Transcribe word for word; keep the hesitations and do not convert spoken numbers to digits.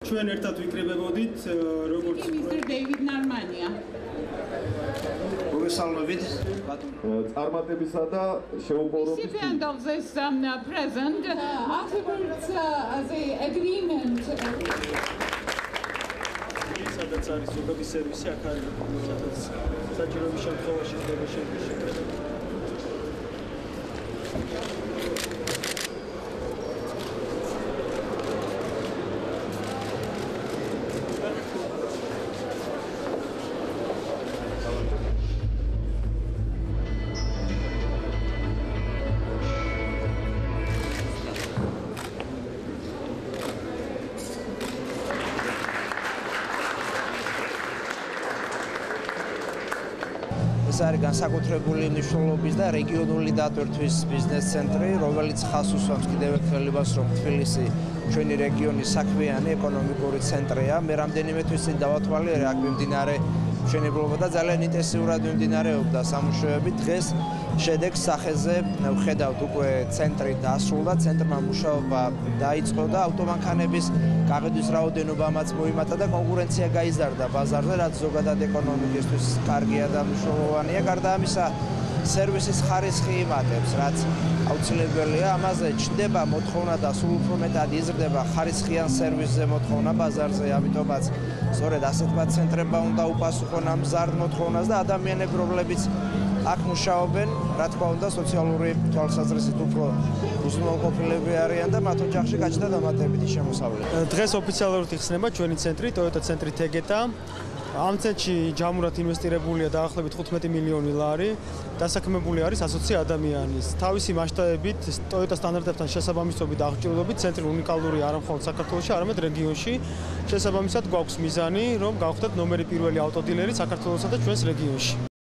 ჩვენ ერთად ვიკრიბებოდით როგორც Mister David Narmania. მოგესალმებით წარმატებისა და შეუპოვრობის Recipient of this um, present uh, afterwards uh, the agreement სადაც არის ზოგადი სერვისი აქ არის სადაც საჭიროების შემთხვევაში ხდება შეკრება ეს არის განსაკუთრებული მნიშვნელობის და რეგიონული დატვირთვის ბიზნეს ცენტრი, რომელიც ხაზს უსვამს კიდევ ერთხელ იმას, რომ თბილისი ჩვენი რეგიონის საქმიანი ეკონომიკური ცენტრია. მე რამდენიმე თვის წინ დავათვალიერე აქ მიმდინარე მშენებლობა და ძალიან ინტენსიურად მიმდინარეობდა სამუშაოები. დღეს შედეგს სახეზე ვხედავთ უკვე ცენტრი დასრულდა, ცენტრმა მუშაობა დაიწყო და ავტომანქანების გაყიდვის რაოდენობამაც მოიმატა და კონკურენცია გაიზარდა ბაზარზე, რაც ზოგადად ეკონომიკისთვის კარგია და მნიშვნელოვანია. გარდა ამისა, სერვისის ხარისხი იმატებს, რაც აუცილებელია. ამაზე ჩნდება მოთხოვნა და სულ უფრო მეტად იზრდება ხარისხიან სერვისზე მოთხოვნა ბაზარზე, ამიტომაც სწორედ ასეთმა ცენტრებმა უნდა უპასუხონ ამ მზარდ მოთხოვნას და ადამიანები, რომლებიც აქ მუშაობენ, რა თქმა უნდა, სოციალური თვალსაზრისით უფრო უზრუნველყოფილები არიან და მათ ოჯახში გაჩნდა დამატებითი შემოსავლები. დღეს ოფიციალურად იხსნება ჩვენი ცენტრი, Toyota ცენტრი Tegeta. ამ ცენტრში ჯამურად ინვესტირებულია დაახლოებით თხუთმეტი მილიონი ლარი. დასაქმებული არის ასოცი ადამიანის. თავისი მასშტაბებით Toyota სტანდარტებთან შესაბამისობით აღჭურვილობით ცენტრი უნიკალური არა მხოლოდ საქართველოში, არამედ რეგიონში. შესაბამისად გვაქვს მიზანი, რომ გავხდეთ ნომერი პირველი ავტოდილერი საქართველოსა და ჩვენს რეგიონში.